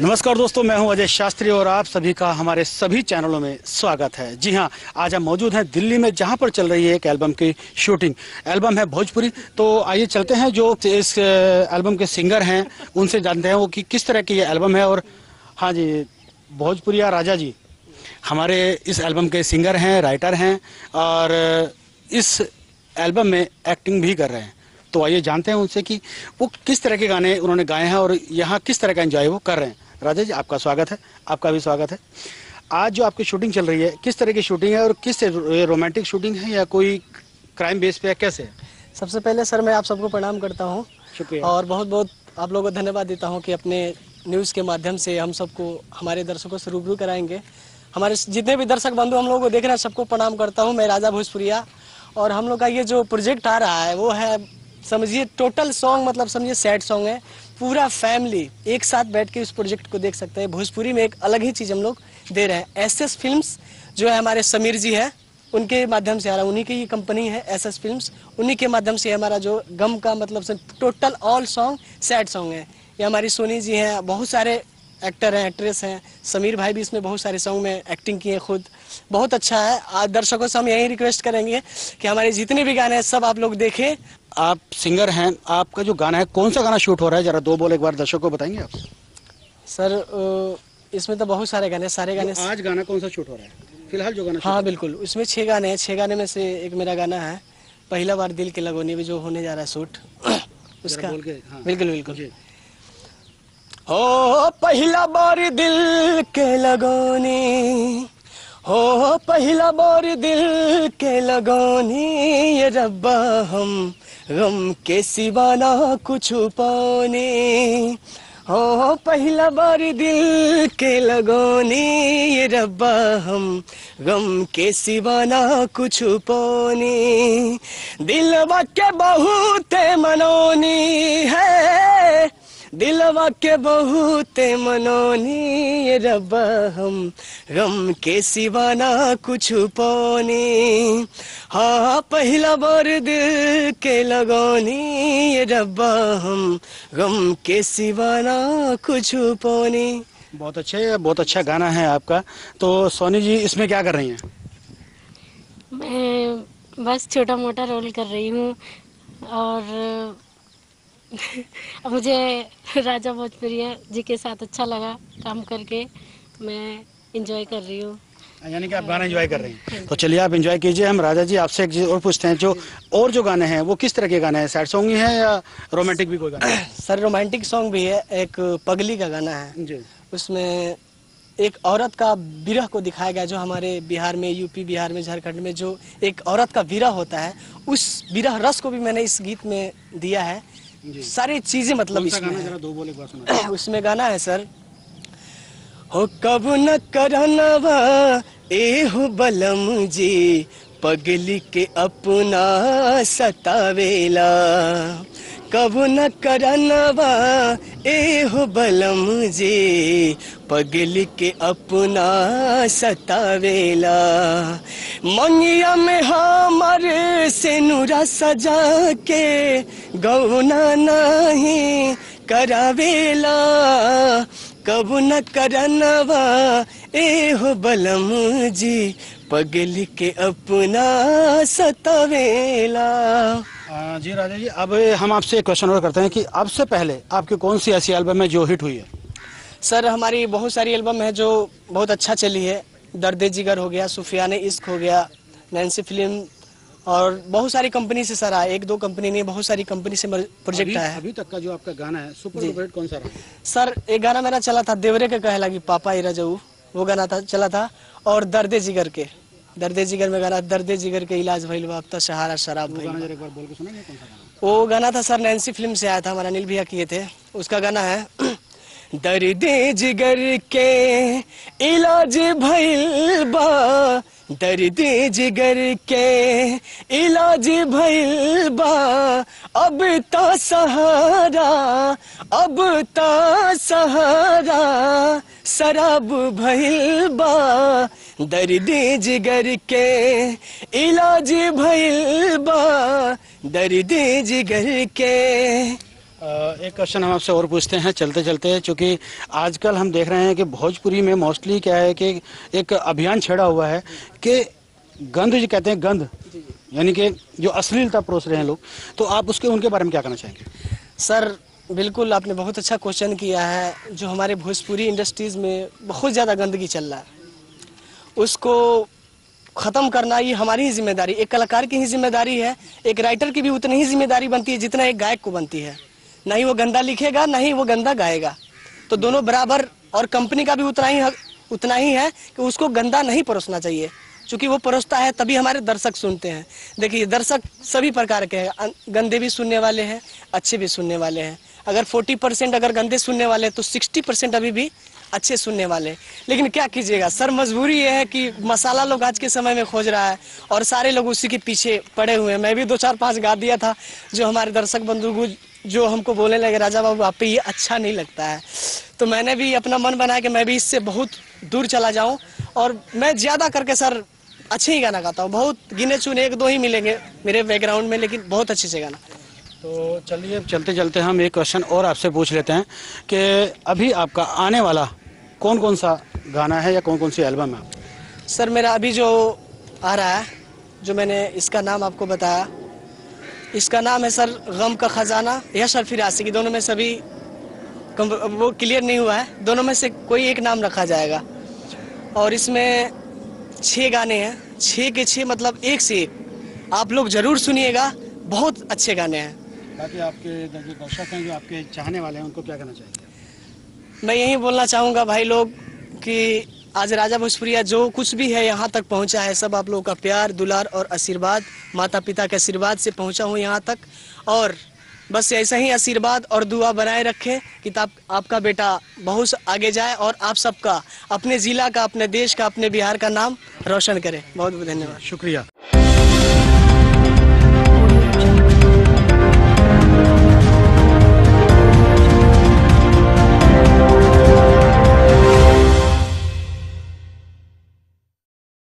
नमस्कार दोस्तों, मैं हूं अजय शास्त्री और आप सभी का हमारे सभी चैनलों में स्वागत है। जी हां, आज हम मौजूद हैं दिल्ली में, जहां पर चल रही है एक एल्बम की शूटिंग। एल्बम है भोजपुरी। तो आइए चलते हैं, जो इस एल्बम के सिंगर हैं उनसे जानते हैं वो कि किस तरह की ये एल्बम है। और हाँ जी, भोजपुरिया राजा जी हमारे इस एल्बम के सिंगर हैं, राइटर हैं और इस एल्बम में एक्टिंग भी कर रहे हैं। तो आइए जानते हैं उनसे कि वो किस तरह के गाने उन्होंने गाए हैं और यहाँ किस तरह का एंजॉय वो कर रहे हैं। राजा जी, आपका स्वागत है। आपका भी स्वागत है। आज जो आपकी शूटिंग चल रही है, किस तरह की शूटिंग है और किस रोमांटिक शूटिंग है या कोई क्राइम बेस पे है, कैसे है? सबसे पहले सर मैं आप सबको प्रणाम करता हूँ। शुक्रिया। और बहुत बहुत आप लोगों को धन्यवाद देता हूँ कि अपने न्यूज़ के माध्यम से हम सबको, हमारे दर्शकों से रूबरू कराएंगे। हमारे जितने भी दर्शक बंधु हम लोगों को देख रहे हैं, सबको प्रणाम करता हूँ। मैं राजा भोजपुरिया। और हम लोग का ये जो प्रोजेक्ट आ रहा है वो है, समझिए टोटल सॉन्ग, मतलब समझिए सैड सॉन्ग है। पूरा फैमिली एक साथ बैठ के इस प्रोजेक्ट को देख सकते हैं। भोजपुरी में एक अलग ही चीज़ हम लोग दे रहे हैं। एसएस फिल्म्स जो है हमारे समीर जी है, उनके माध्यम से आ रहा है। उन्हीं की ही कंपनी है एसएस फिल्म्स। उन्हीं के माध्यम से हमारा जो गम का मतलब total all song sad song है। ये हमारी सोनी जी हैं, बहुत सारे एक्टर हैं, एक्ट्रेस हैं। समीर भाई भी इसमें बहुत सारे सॉन्ग में एक्टिंग किए खुद। बहुत अच्छा है। आज दर्शकों से हम यही रिक्वेस्ट करेंगे कि हमारे जितने भी गाने हैं सब आप लोग देखें। आप सिंगर हैं, आपका जो गाना है, कौन सा गाना शूट हो रहा है, जरा दो बोल एक बार दर्शकों को बताएंगे आप? सर इसमें तो बहुत सारे गाने, सारे गाने। आज गाना कौन सा शूट हो रहा है फिलहाल, जो गाना? हाँ बिल्कुल, इसमें 6 गाने हैं। 6 गाने में से एक मेरा गाना है पहला बार दिल के लगोनी में, जो होने जा रहा है शूट उसका। हाँ। बिल्कुल बिल्कुल। हो पहला बार दिल के लगोनी, हो पहला बार दिल के लगोनी, ये रब्बा हम गम के सिवा ना कुछ पाने। हो पहला बार दिल के लगोनी, ये रब्बा हम गम के सिवा ना कुछ पाने। दिलवा के बहुत मनोनी है, दिलवा के बहुत मनोनी, ये रब्बा हम गम के सिवा ना कुछ पाने। हाँ पहला बार दिल के लगोनी, ये रब्बा हम गम के सिवा ना कुछ पाने। बहुत अच्छे, बहुत अच्छा गाना है आपका। तो सोनी जी इसमें क्या कर रही हैं? मैं बस छोटा मोटा रोल कर रही हूँ और मुझे राजा भोजपुरिया जी के साथ अच्छा लगा काम करके। मैं एंजॉय कर रही हूँ। यानी कि आप गाना एंजॉय कर रही हैं। तो चलिए आप एंजॉय कीजिए। हम राजा जी आपसे एक चीज़ और पूछते हैं, जो गाने हैं वो किस तरह के गाने हैं? सैड सॉन्ग ही है या रोमांटिक भी कोई गाना है? सर रोमांटिक सॉन्ग भी है। एक पगली का गाना है जी। उसमें एक औरत का विरह को दिखाया गया, जो हमारे बिहार में, यूपी बिहार में, झारखंड में जो एक औरत का विरह होता है, उस विरह रस को भी मैंने इस गीत में दिया है। सारी चीजें मतलब इसमें जरा दो बोल एक बार सुना। उसमें गाना है सर, हो कब न करनवा ए हो बलम जी, पगली के अपना सतावेला। कब न करनवा ए हो बलम जी, पगली के अपना सतावेला। मंगिया में हमर से नूरा सजा के, गौना नहीं करावेला। कब न करनवा ए हो बलम जी, पगली के अपना सतावेला। जी राजा जी, अब हम आपसे एक क्वेश्चन और करते हैं कि अब से पहले आपकी कौन सी ऐसी एल्बम है जो हिट हुई है? सर हमारी बहुत सारी एल्बम है जो बहुत अच्छा चली है। दर्द जिगर हो गया, सुफियाने इश्क हो गया, नैन्सी फिल्म, और बहुत सारी कंपनी से सर आए। 1-2 कंपनी नहीं, बहुत सारी कंपनी से प्रोजेक्ट आया है। अभी तक का जो आपका गाना है सुपर डुपर कौन सा रहा? सर एक गाना मेरा चला था, देवरे के कहे लगी पापा इरा जाऊ, वो गाना था चला था। और दर्द जिगर के, दर्द जिगर में गाना, दर्द जिगर के इलाज भइल बा, अब तो सहारा शराब भइल बा। एक बार बोल के सुनाइए कौन सा गाना? वो गाना था सर नैन्सी फिल्म से आया था, हमारा अनिल भैया किए थे। उसका गाना है दर्द जिगर के इलाज भइल बा, दर्द जिगर के इलाज भइल बा, अब ता सहारा, अब ता सहारा शराब भइल बा। दर्द जिगर के इलाज भइल बा, दर्द जिगर के। एक क्वेश्चन हम आपसे और पूछते हैं चलते चलते, क्योंकि आजकल हम देख रहे हैं कि भोजपुरी में मोस्टली क्या है कि एक अभियान छेड़ा हुआ है कि गंध जो कहते हैं, गंध यानी कि जो अश्लीलता परोस रहे हैं लोग, तो आप उनके बारे में क्या कहना चाहेंगे? सर बिल्कुल, आपने बहुत अच्छा क्वेश्चन किया है। जो हमारे भोजपुरी इंडस्ट्रीज़ में बहुत ज़्यादा गंदगी चल रहा है, उसको ख़त्म करना ये हमारी ही जिम्मेदारी, एक कलाकार की ही जिम्मेदारी है। एक राइटर की भी उतनी ही जिम्मेदारी बनती है जितना एक गायक को बनती है। ना ही वो गंदा लिखेगा, ना ही वो गंदा गाएगा, तो दोनों बराबर। और कंपनी का भी उतना ही है कि उसको गंदा नहीं परोसना चाहिए, क्योंकि वो परोसता है तभी हमारे दर्शक सुनते हैं। देखिए, दर्शक सभी प्रकार के हैं, गंदे भी सुनने वाले हैं, अच्छे भी सुनने वाले हैं। अगर 40% अगर गंदे सुनने वाले हैं तो 60% अभी भी अच्छे सुनने वाले। लेकिन क्या कीजिएगा सर, मजबूरी ये है कि मसाला लोग आज के समय में खोज रहा है और सारे लोग उसी के पीछे पड़े हुए हैं। मैं भी 2-4-5 गा दिया था, जो हमारे दर्शक बंधु जो हमको बोलने लगे, राजा बाबू आप पे ये अच्छा नहीं लगता है। तो मैंने भी अपना मन बनाया कि मैं भी इससे बहुत दूर चला जाऊँ, और मैं ज़्यादा करके सर अच्छे ही गाना गाता हूँ। बहुत गिने चुने 1-2 ही मिलेंगे मेरे बैकग्राउंड में, लेकिन बहुत अच्छे से गाना। तो चलिए चलते चलते हम एक क्वेश्चन और आपसे पूछ लेते हैं कि अभी आपका आने वाला कौन कौन सा गाना है या कौन कौन सी एल्बम है? सर मेरा अभी जो आ रहा है, जो मैंने इसका नाम आपको बताया, इसका नाम है सर गम का खजाना या सर फिर आशिकी। दोनों में सभी वो क्लियर नहीं हुआ है, दोनों में से कोई एक नाम रखा जाएगा। और इसमें 6 गाने हैं, 6 के 6 मतलब एक से एक। आप लोग जरूर सुनिएगा, बहुत अच्छे गाने हैं। बाकी आपके जो दर्शक हैं, जो आपके चाहने वाले हैं, उनको क्या कहना चाहेंगे? मैं यही बोलना चाहूँगा भाई लोग कि आज राजा भोजपुरिया जो कुछ भी है यहाँ तक पहुँचा है, सब आप लोगों का प्यार, दुलार और आशीर्वाद, माता पिता के आशीर्वाद से पहुँचा हूँ यहाँ तक। और बस ऐसा ही आशीर्वाद और दुआ बनाए रखें कि आपका बेटा बहुत आगे जाए और आप सबका, अपने ज़िला का, अपने देश का, अपने बिहार का नाम रोशन करे। बहुत बहुत धन्यवाद, शुक्रिया।